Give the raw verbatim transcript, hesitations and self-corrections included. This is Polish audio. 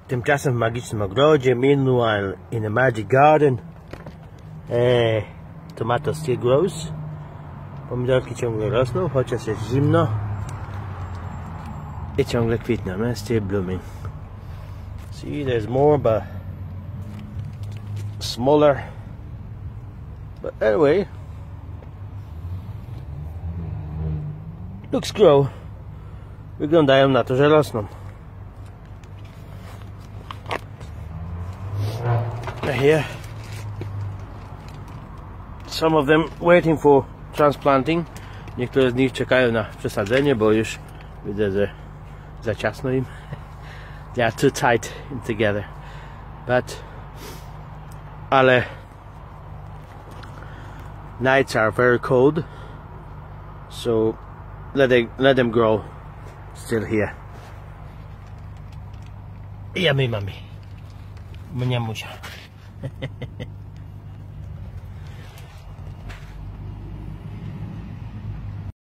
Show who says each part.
Speaker 1: Tymczasem w magicznym ogrodzie, meanwhile in a magic garden, eh, tomato still grows. Pomidorki ciągle rosną, chociaż jest zimno. I ciągle kwitną, eh? Still blooming. See, there's more, but smaller. But anyway, looks grow. Wyglądają na to, że rosną. Here, some of them waiting for transplanting. Niektóre z nich czekają na przesadzenie, bo już widzę, że za ciasno im. They are too tight in together. But ale nights are very cold, so let them, let them grow still here. Yummy, mommy. Munya musia.